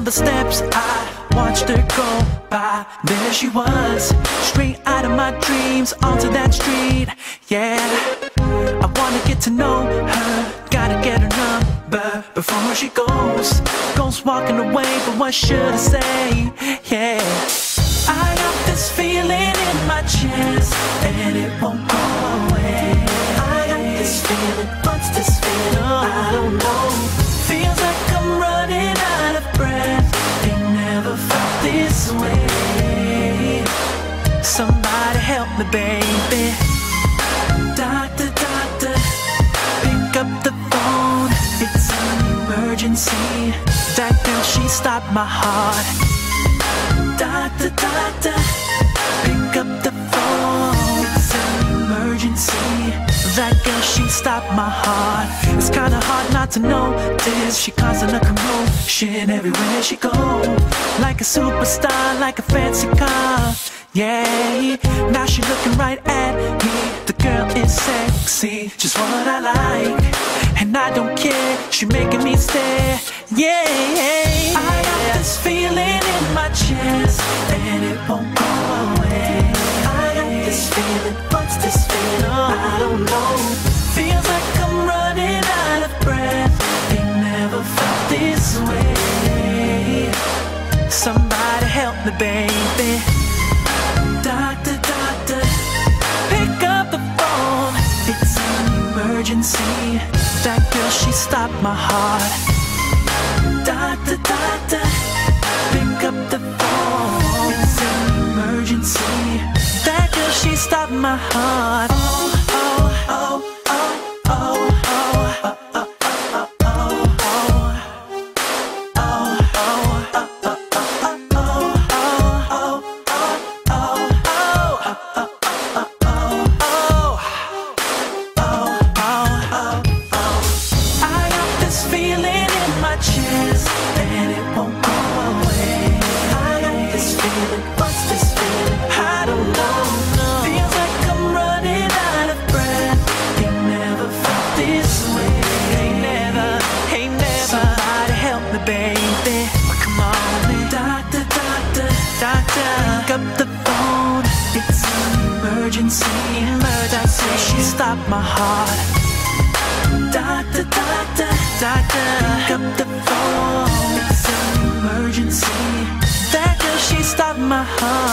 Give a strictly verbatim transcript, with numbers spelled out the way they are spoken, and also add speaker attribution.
Speaker 1: down the steps, I watched her go by. There she was, straight out of my dreams, onto that street. Yeah, I wanna get to know her, gotta get her number before she goes. Goes walking away, but what should I say? Yeah, I got this feeling in my chest, and it won't go away. I got this feeling, what's this feeling? I don't know. Feels like I'm running out of breath. Ain't never felt this way. Somebody help me, baby. Doctor, doctor, pick up the phone. It's an emergency. That girl, she stopped my heart. Doctor, doctor, pick up the phone. It's an emergency. That girl, she stopped my heart. It's kinda hard not to notice. She causing a commotion everywhere she goes. Like a superstar, like a fancy car. Yeah, now she looking right at me. The girl is sexy, just what I like. And I don't care, she making me stare. Yeah, I got this feeling in my chest, and it won't go away. I got this feeling, what's this feeling? I don't know. Feels like I'm running out of breath. Ain't never felt this way. Somebody help me, baby. Doctor, doctor, pick up the phone. It's an emergency. That girl, she stopped my heart. Doctor, doctor, pick up the phone. It's an emergency. That girl, she stopped my heart. Oh, oh, oh, oh, oh, oh, oh, oh. Baby, come on, doctor, doctor, doctor, pick up the phone. It's an emergency, emergency. She stopped my heart. Doctor, doctor, doctor, pick up the phone. It's an emergency. That girl, she stopped my heart.